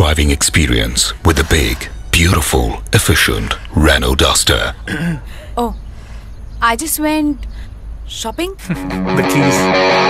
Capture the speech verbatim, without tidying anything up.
driving experience with a big, beautiful, efficient Renault Duster. Oh, I just went shopping. The keys.